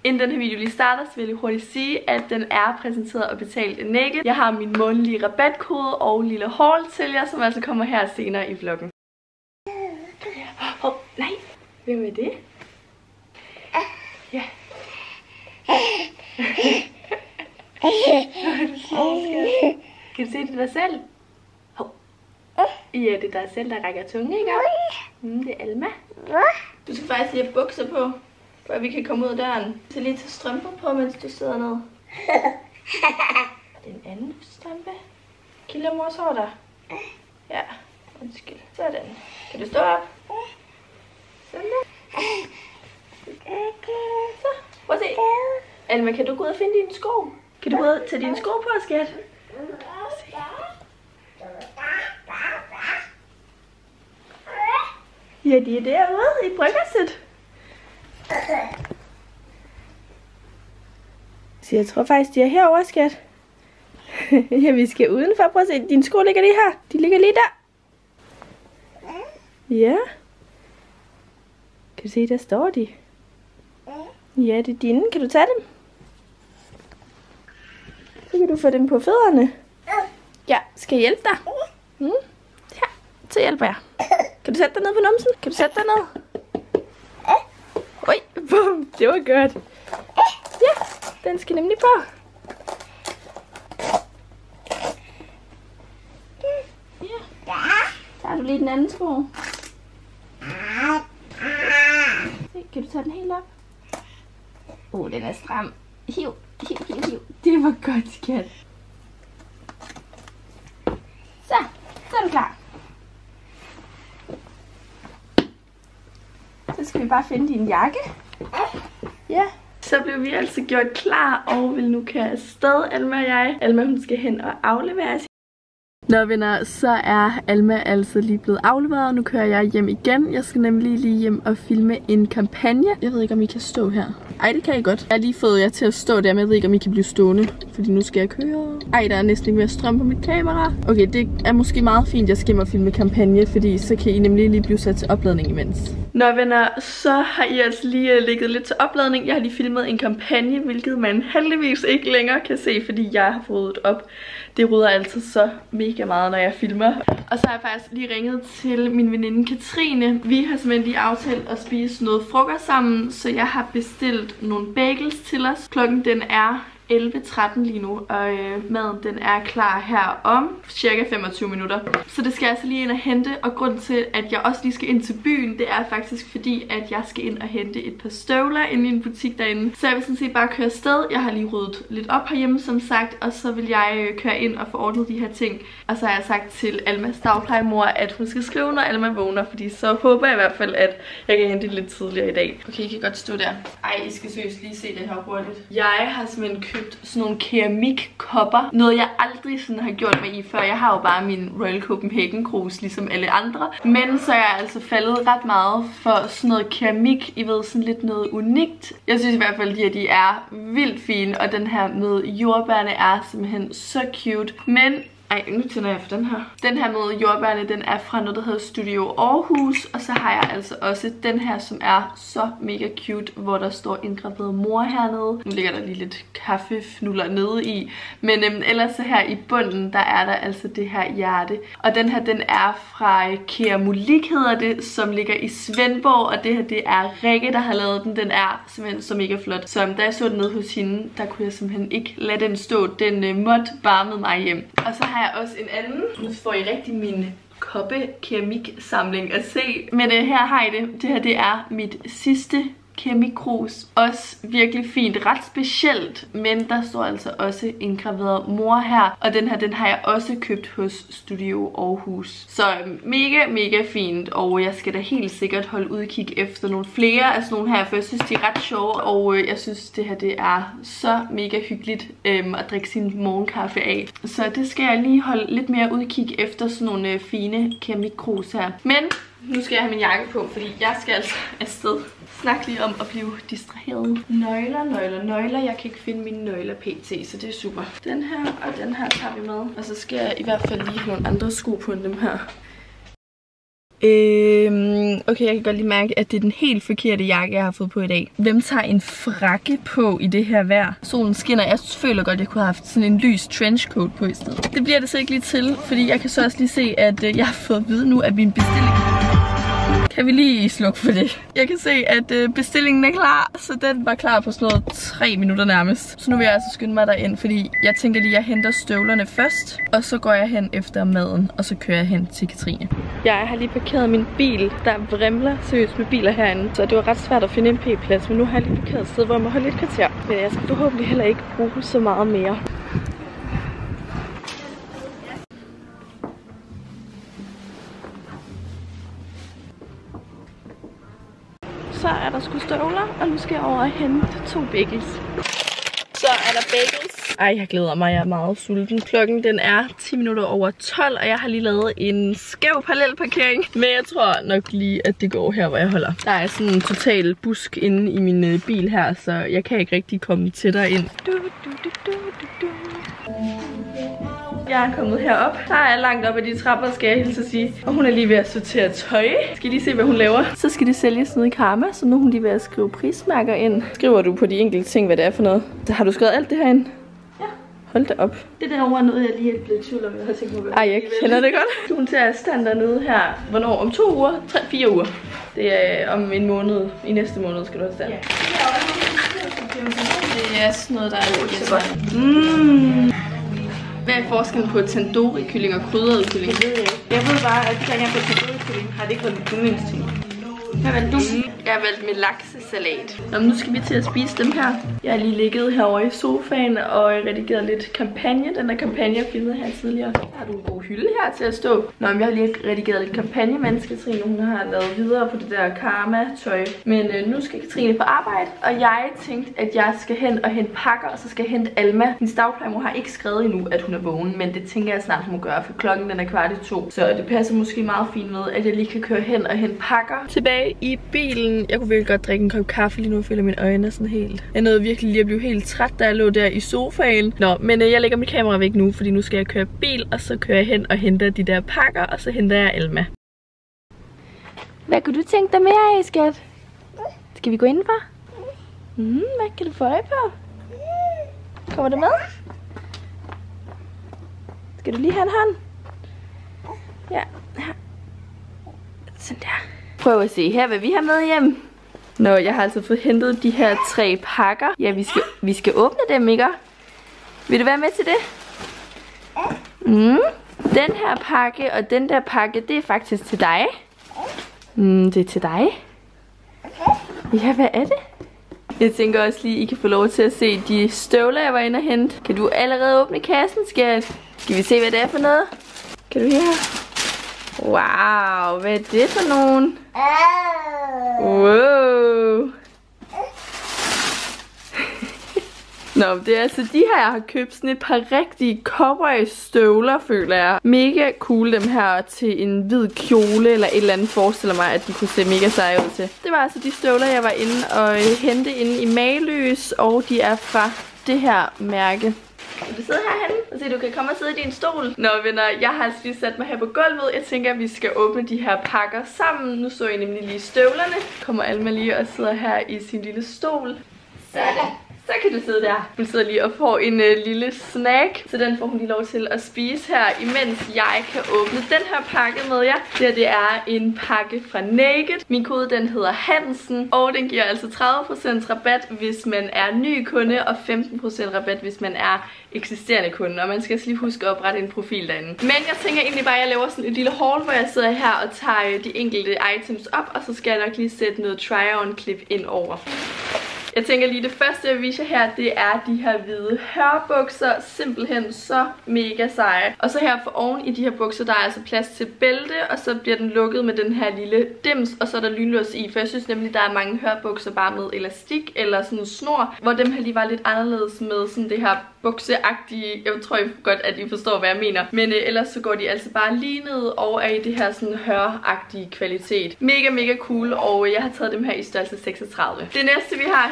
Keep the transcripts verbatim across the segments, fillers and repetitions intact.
Inden den her video lige starter, så vil jeg lige hurtigt sige, at den er præsenteret og betalt af Naked. Jeg har min månedlige rabatkode og lille haul til jer, som altså kommer her senere i vloggen. Åh, oh, nej. Hvem er det? Ja. Kan du se det dig selv? Hov. Ja, det er dig selv, der rækker tunge, ikke? Mm, det er Alma. Du skal faktisk lige have bukser på, for at vi kan komme ud af døren. Så lige tage strømper på, mens du sidder ned. Den anden strømpe. Kilder mors hår der? Ja, undskyld. Sådan. Kan du stå op? Sådan der. Så, prøv at se. Alma, kan du gå ud og finde dine sko? Kan du gå ud og tage dine sko på, skat? Ja, de er derude i bryggerset. Så jeg tror faktisk, de er herovre, skat. Ja, vi skal udenfor. Prøv at se, dine sko ligger lige her. De ligger lige der. Ja. Kan du se, der står de. Ja, det er dine. Kan du tage dem? Så kan du få dem på fødderne. Ja, skal jeg hjælpe dig? Mm. Ja, så hjælper jeg. Kan du sætte dig ned på numsen? Kan du sætte dig ned? Oj, bum, det var godt. Ja, den skal nemlig på. Ja. Så har du lige den anden sko. Se, kan du tage den helt op? Åh, oh, den er stram. Hiv, hiv, hiv, hiv. Det var godt, skat. Så, så er du klar. Så skal vi bare finde din jakke. Ja. Så blev vi altså gjort klar og vil nu køre afsted, Alma og jeg. Alma, hun skal hen og afleveres. Nå venner, så er Alma altså lige blevet afleveret, og nu kører jeg hjem igen. Jeg skal nemlig lige hjem og filme en kampagne. Jeg ved ikke, om I kan stå her. Ej, det kan I godt. Jeg har lige fået jer til at stå der, men jeg ved ikke, om I kan blive stående, fordi nu skal jeg køre. Ej, der er næsten ikke mere strøm på mit kamera. Okay, det er måske meget fint, at jeg skal hjem og filme kampagne, fordi så kan I nemlig lige blive sat til opladning imens. Nå venner, så har I altså lige ligget lidt til opladning. Jeg har lige filmet en kampagne, hvilket man heldigvis ikke længere kan se, fordi jeg har fået det op. Det rydder altid så mega meget, når jeg filmer. Og så har jeg faktisk lige ringet til min veninde Katrine. Vi har simpelthen lige aftalt at spise noget frokost sammen, så jeg har bestilt nogle bagels til os. Klokken den er elleve tretten lige nu, og øh, maden den er klar her om cirka femogtyve minutter. Så det skal jeg altså lige ind og hente, og grund til, at jeg også lige skal ind til byen, det er faktisk fordi, at jeg skal ind og hente et par støvler inde i en butik derinde. Så jeg vil sådan set bare køre afsted. Jeg har lige ryddet lidt op herhjemme, som sagt, og så vil jeg øh, køre ind og få ordnet de her ting. Og så har jeg sagt til Almas dagplejemor, at hun skal skrive, når Alma vågner, fordi så håber jeg i hvert fald, at jeg kan hente det lidt tidligere i dag. Okay, I kan godt stå der. Ej, I skal seriøst lige se det her hurtigt. Jeg har simpelthen købt sådan nogle keramikkopper. Noget jeg aldrig sådan har gjort mig i før. Jeg har jo bare min Royal Copenhagen krus, ligesom alle andre. Men så er jeg altså faldet ret meget for sådan noget keramik. I ved, sådan lidt noget unikt. Jeg synes i hvert fald, at de er vildt fine. Og den her med jordbærne er simpelthen så cute. Men ej, nu tænder jeg for den her. Den her med jordbærne, den er fra noget, der hedder Studio Aarhus. Og så har jeg altså også den her, som er så mega cute, hvor der står indgraveret mor hernede. Nu ligger der lige lidt kaffefnuller nede i. Men øhm, ellers så her i bunden, der er der altså det her hjerte. Og den her, den er fra Keramik, hedder det, som ligger i Svendborg. Og det her, det er Rikke, der har lavet den. Den er simpelthen så mega flot. Så da jeg så den nede hos hende, der kunne jeg simpelthen ikke lade den stå. Den øh, måtte bare med mig hjem. Og så har jeg også en anden. Nu får I rigtig min koppe keramiksamling at se. Men uh, her har I det. Det her, det er mit sidste keramikkrus. Også virkelig fint. Ret specielt. Men der står altså også indgraveret mor her. Og den her, den har jeg også købt hos Studio Aarhus. Så mega, mega fint. Og jeg skal da helt sikkert holde udkig efter nogle flere af sådan nogle her. For jeg synes, de er ret sjove. Og øh, jeg synes, det her, det er så mega hyggeligt øhm, at drikke sin morgenkaffe af. Så det skal jeg lige holde lidt mere udkig efter sådan nogle øh, fine keramikkrus her. Men nu skal jeg have min jakke på, fordi jeg skal altså afsted. Snak lige om at blive distraheret. Nøgler, nøgler, nøgler. Jeg kan ikke finde mine nøgler pt, så det er super. Den her og den her tager vi med. Og så skal jeg i hvert fald lige have nogle andre sko på end dem her. Øhm, okay, jeg kan godt lige mærke, at det er den helt forkerte jakke, jeg har fået på i dag. Hvem tager en frakke på i det her vejr? Solen skinner. Jeg føler godt, at jeg kunne have haft sådan en lys trenchcoat på i stedet. Det bliver det så ikke lige til, fordi jeg kan så også lige se, at øh, jeg har fået at vide nu, at min bestilling... Kan vi lige slukke for det? Jeg kan se, at øh, bestillingen er klar, så den var klar på sådan noget tre minutter nærmest. Så nu vil jeg altså skynde mig derind, fordi jeg tænker lige, at jeg henter støvlerne først, og så går jeg hen efter maden, og så kører jeg hen til Katrine. Jeg har lige parkeret min bil. Der vrimler seriøst med biler herinde, så det var ret svært at finde en p-plads, men nu har jeg lige parkeret et sted, hvor jeg må holde et kvarter. Men jeg skal forhåbentlig heller ikke bruge så meget mere. Så er der sgu støvler, og nu skal jeg over og hente to bagels. Så er der bagels. Ej, jeg glæder mig, jeg er meget sulten. Klokken den er ti minutter over tolv, og jeg har lige lavet en skæv parallelparkering. Men jeg tror nok lige, at det går her, hvor jeg holder. Der er sådan en total busk inde i min bil her, så jeg kan ikke rigtig komme tættere ind. Du, du, du, du, du, du. Jeg er kommet herop. Der er langt op ad de trapper, skal jeg hilse at sige. Og hun er lige ved at sortere tøj. Skal I lige se, hvad hun laver? Så skal det sælges nede i Karma, så nu er hun lige ved at skrive prismærker ind. Skriver du på de enkelte ting, hvad det er for noget? Så har du skrevet alt det her ind? Ja. Hold da op. Det derovre er noget, jeg lige er blevet i tvivl om, jeg har tænkt mig. Ej, jeg kender det godt. Du hun tager stand dernede her. Hvornår? Om to uger? Tre, fire uger. Det er om en måned. I næste måned skal du have stand. Ja. Det er sådan noget, der er lidt godt. Mmm. Hvad er forskellen på tandoori-kylling og krydret kylling? Det ved jeg ikke. Jeg ved bare, at de gange jeg på tandoori-kylling, har det ikke været min yndlingsting. Hvad valgte du? Jeg har valgt med laksesalat. Nå, nu skal vi til at spise dem her. Jeg har lige ligget herovre i sofaen og redigeret lidt kampagne. Den der kampagne, jeg filmede her tidligere. Har du en god hylde her til at stå? Nå, men jeg har lige redigeret lidt kampagne, mens Katrine hun har lavet videre på det der Karma-tøj. Men øh, nu skal Katrine på arbejde, og jeg tænkte, at jeg skal hen og hente pakker, og så skal jeg hente Alma. Min dagplejemor har ikke skrevet endnu, at hun er vågen, men det tænker jeg snart, hun må gøre, for klokken den er kvart i to. Så det passer måske meget fint med, at jeg lige kan køre hen og hente pakker. Tilbage i bilen. Jeg kunne virkelig godt drikke en kop kaffe lige nu. Jeg føler mine øjne er sådan helt... Jeg nåede virkelig lige at blive helt træt, da jeg lå der i sofaen. Nå, men øh, jeg lægger mit kamera væk nu, fordi nu skal jeg køre bil, og så kører jeg hen og henter de der pakker, og så henter jeg Alma. Hvad kunne du tænke dig mere af, skat? Skal vi gå indenfor? Mm, hvad kan du få øje på? Kommer du med? Skal du lige have en hånd? Ja, her. Sådan der. Prøv at se her, hvad vi har med hjem. Nå, jeg har altså fået hentet de her tre pakker. Ja, vi skal, vi skal åbne dem, ikke? Vil du være med til det? Mm. Den her pakke og den der pakke, det er faktisk til dig. Mm, det er til dig. Ja, hvad er det? Jeg tænker også lige, I kan få lov til at se de støvler, jeg var inde og hente. Kan du allerede åbne kassen, skat? Skal vi se, hvad det er for noget? Kan du høre? Wow, hvad er det for nogen? Wow. Nå, det er altså de her, jeg har købt sådan et par rigtige cowboy støvler, føler jeg. Mega cool dem her til en hvid kjole eller et eller andet, forestiller mig, at de kunne se mega seje ud til. Det var altså de støvler, jeg var inde og hente inde i Mageløs, og de er fra det her mærke. Vil du sidde herhenne og se, du kan komme og sidde i din stol? Nå venner, jeg har altså lige sat mig her på gulvet. Jeg tænker, at vi skal åbne de her pakker sammen. Nu så jeg nemlig lige støvlerne. Kommer Alma lige og sidder her i sin lille stol. Sådan. Så kan du sidde der. Hun sidder lige og får en øh, lille snack. Så den får hun lige lov til at spise her, imens jeg kan åbne den her pakke med jer. Det her, det er en pakke fra Naked. Min kode, den hedder Hansen. Og den giver altså tredive procent rabat, hvis man er ny kunde. Og femten procent rabat, hvis man er eksisterende kunde. Og man skal altså lige huske at oprette en profil derinde. Men jeg tænker egentlig bare, at jeg laver sådan et lille haul, hvor jeg sidder her og tager de enkelte items op. Og så skal jeg nok lige sætte noget try-on klip ind over. Jeg tænker lige, det første jeg viser her, det er de her hvide hørbukser. Simpelthen så mega seje. Og så her for oven i de her bukser, der er altså plads til bælte, og så bliver den lukket med den her lille dims, og så er der lynlås i. For jeg synes nemlig, der er mange hørbukser bare med elastik eller sådan en snor, hvor dem her lige var lidt anderledes med sådan det her bukseagtige. Jeg tror I godt, at I forstår, hvad jeg mener. Men øh, ellers så går de altså bare lige ned og er i det her sådan høragtige kvalitet. Mega, mega cool, og jeg har taget dem her i størrelse seksogtredive. Det næste vi har her,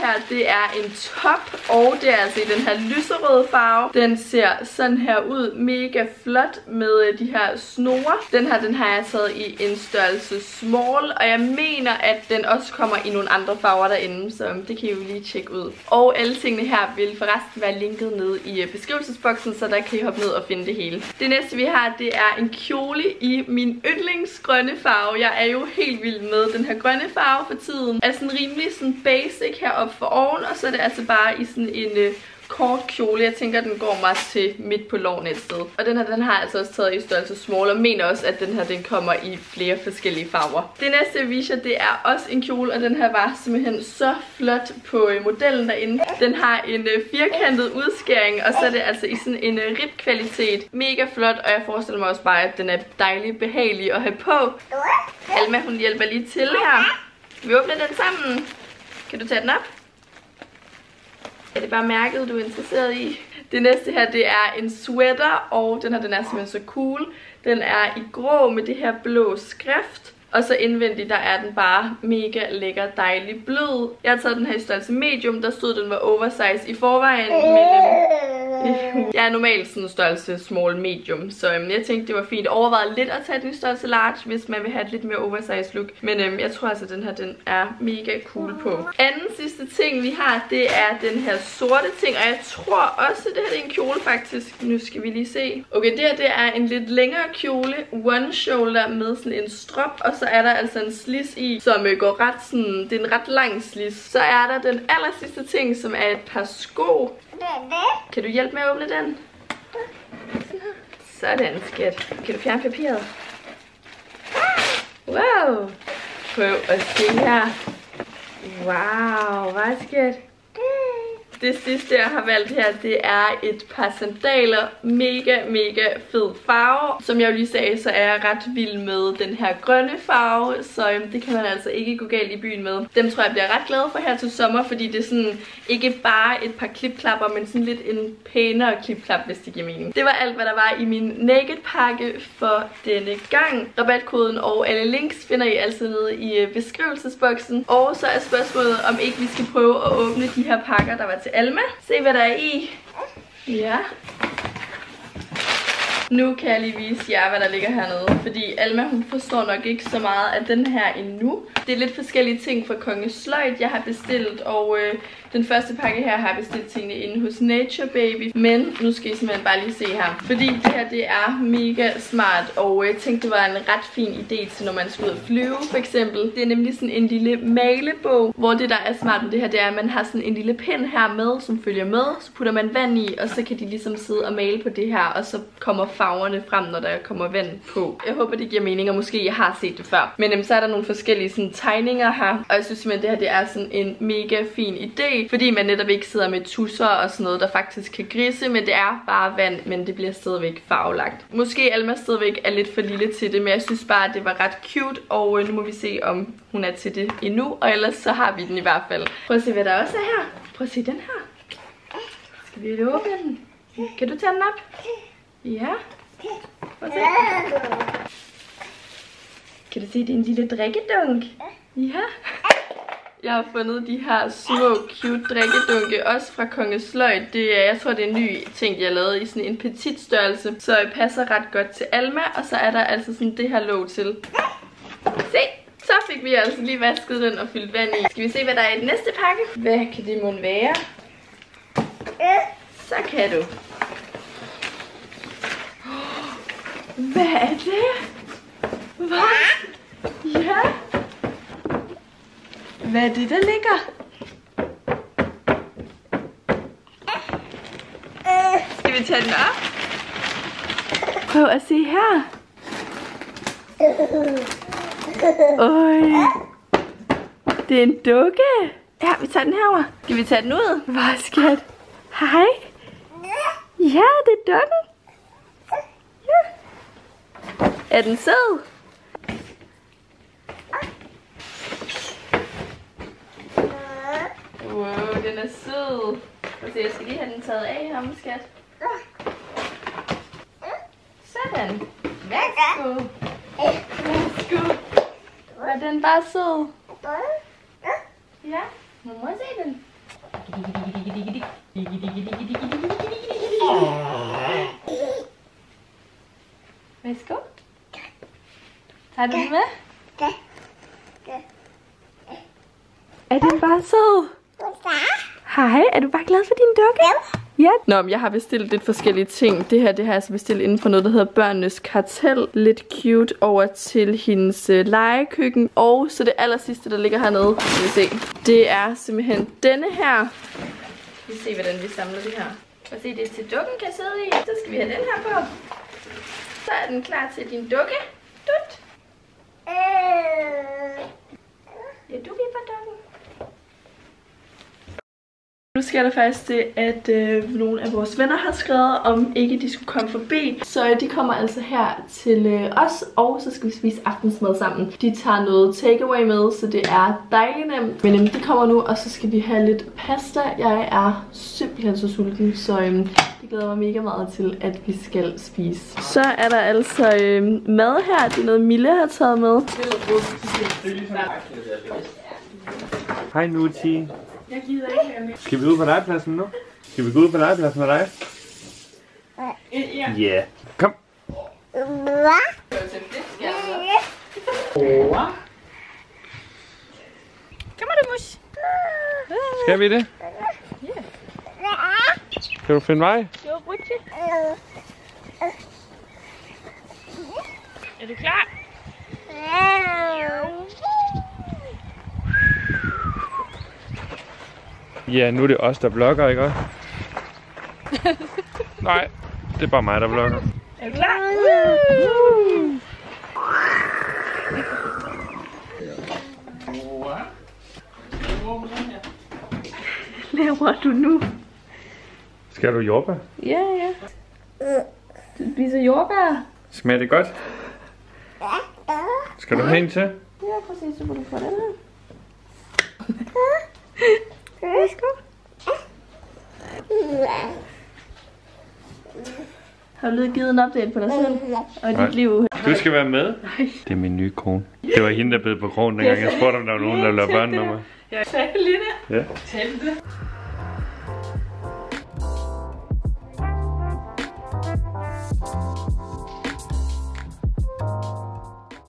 her, det er en top, og det er altså i den her lyserøde farve. Den ser sådan her ud, mega flot med de her snore. Den her, den har jeg taget i en størrelse small, og jeg mener, at den også kommer i nogle andre farver derinde, så det kan I jo lige tjekke ud. Og alle tingene her vil forresten være linket ned i beskrivelsesboksen, så der kan I hoppe ned og finde det hele. Det næste vi har, det er en kjole i min yndlingsgrønne farve. Jeg er jo helt vild med den her grønne farve for tiden. Er sådan rimelig sådan basic heroppe for oven, og så er det altså bare i sådan en øh, kort kjole. Jeg tænker, den går meget til midt på låren et sted. Og den her, den har jeg altså også taget i størrelse small, og mener også, at den her, den kommer i flere forskellige farver. Det næste jeg viser, det er også en kjole, og den her var simpelthen så flot på modellen derinde. Den har en firkantet udskæring, og så er det altså i sådan en ribkvalitet. Mega flot, og jeg forestiller mig også bare, at den er dejlig behagelig at have på. Alma, hun hjælper lige til her. Vi åbner den sammen. Kan du tage den op? Er det bare mærket, du er interesseret i? Det næste her, det er en sweater, og den her, den er simpelthen så cool. Den er i grå med det her blå skrift. Og så indvendigt, der er den bare mega lækker, dejlig blød. Jeg har taget den her i størrelse medium, der stod den var oversize i forvejen. Men øhm, jeg er normalt sådan en størrelse small medium, så øhm, jeg tænkte, det var fint. Jeg overvejede lidt at tage den i størrelse large, hvis man vil have et lidt mere oversize look. Men øhm, jeg tror altså, at den her, den er mega cool på. Anden sidste ting, vi har, det er den her sorte ting. Og jeg tror også, det her det er en kjole faktisk. Nu skal vi lige se. Okay, det her det er en lidt længere kjole. One shoulder med sådan en strop. Og så er der altså en slis i, som går ret sådan, det er en ret lang slis. Så er der den aller sidste ting, som er et par sko. Kan du hjælpe med at åbne den? Sådan, skat. Kan du fjerne papiret? Wow! Prøv at se her. Wow, hvad skat? Det sidste jeg har valgt her, det er et par sandaler. Mega, mega fed farve. Som jeg jo lige sagde, så er jeg ret vild med den her grønne farve. Så øhm, det kan man altså ikke gå galt i byen med. Dem tror jeg bliver ret glad for her til sommer, fordi det er sådan ikke bare et par klipklapper, men sådan lidt en pænere klipklap, hvis det giver mening. Det var alt, hvad der var i min naked pakke for denne gang. Rabatkoden og alle links finder I altid nede i beskrivelsesboksen. Og så er spørgsmålet, om ikke vi skal prøve at åbne de her pakker, der var til Alma. Se hvad der er i. Ja. Nu kan jeg lige vise jer, hvad der ligger hernede. Fordi Alma, hun forstår nok ikke så meget af den her endnu. Det er lidt forskellige ting fra Kongens Sløjd, jeg har bestilt. Og øh, den første pakke her har jeg bestilt tingene inde hos Nature Baby. Men nu skal I simpelthen bare lige se her. Fordi det her, det er mega smart. Og jeg tænkte, det var en ret fin idé til, når man skal ud og flyve, for eksempel. Det er nemlig sådan en lille malebog. Hvor det, der er smart med det her, det er, at man har sådan en lille pind her med, som følger med. Så putter man vand i, og så kan de ligesom sidde og male på det her. Og så kommer farverne frem, når der kommer vand på. Jeg håber, det giver mening, og måske jeg har set det før. Men jamen, så er der nogle forskellige sådan, tegninger her. Og jeg synes simpelthen, det her det er sådan en mega fin idé. Fordi man netop ikke sidder med tusser og sådan noget, der faktisk kan grisse. Men det er bare vand, men det bliver stadigvæk farvelagt. Måske Alma stadigvæk er lidt for lille til det, men jeg synes bare, at det var ret cute. Og øh, nu må vi se, om hun er til det endnu. Og ellers så har vi den i hvert fald. Prøv at se, hvad der også er her. Prøv at se den her. Skal vi åbne den? Kan du tage den op? Ja. Prøv at se. Kan du se, det er en lille drikkedunk? Ja. Jeg har fundet de her små cute drikkedunke, også fra Kongens Sløjd. Det er, jeg tror, det er en ny ting, jeg har lavet i sådan en petit størrelse. Så det passer ret godt til Alma, og så er der altså sådan det her låg til. Se, så fik vi altså lige vasket den og fyldt vand i. Skal vi se, hvad der er i den næste pakke? Hvad kan det mon være? Så kan du. Hvad er det? Hvad? Ja. Hvad er det, der ligger? Skal vi tage den op? Prøv at se her. Øj. Det er en dukke. Ja, vi tager den herover. Skal vi tage den ud? Hvor skat? Hej. Ja, det er dukken. Ja. Er den sød? Wow, den er sød. Så jeg skal lige have den taget af ham, skat. Sådan. Værsgo. Værsgo. Var den bare sød? Ja, nu må jeg se den. Værsgo. Tager du den med? Er den bare sød? Hej, er du bare glad for din dukke? Ja. Nå, men jeg har bestilt lidt forskellige ting. Det her, det har jeg altså bestilt inden for noget, der hedder Børnenes Kartel. Lidt cute over til hendes øh, legekøkken. Og så det aller sidste, der ligger hernede, skal vi se. Det er simpelthen denne her. Vi se, hvordan vi samler det her. Og se, det er til dukken kan sidde i. Så skal vi have den her på. Så er den klar til din dukke. Dut. Ja, du vipper dukken. Nu sker der faktisk det, at øh, nogle af vores venner har skrevet, om ikke de skulle komme forbi. Så øh, de kommer altså her til øh, os, og så skal vi spise aftensmad sammen. De tager noget takeaway med, så det er dejligt nemt. Men øh, de kommer nu, og så skal vi have lidt pasta. Jeg er simpelthen så sulten, så øh, det glæder mig mega meget til, at vi skal spise. Så er der altså øh, mad her. Det er noget, Mille har taget med. Hej Nuti. Jeg gider ikke være med. Skal vi ud på legepladsen nu? Skal vi gå ud på legepladsen med dig? Ja. Ja. Yeah. Kom. Kom du, mus. Skal vi det? Kan du finde vej? Jo, Rutsche. Er du klar? Ja, nu er det os, der vlogger, ikke også? Nej, det er bare mig, der vlogger. Er du klar? Hvad laver du nu? Skal du jordbær? Ja, ja. Du spiser jordbær. Smager det godt? Skal du have en til? Ja, præcis. Så må du få den her. Værsgo. Har du lige givet en update på dig selv og dit liv? Du skal være med. Nej. Det er min nye kone. Det var hende, der bed på krogen, dengang jeg spurgte, om der var nogen, der ville lave børn med mig. Jeg sagde Lille. Ja. Talte det.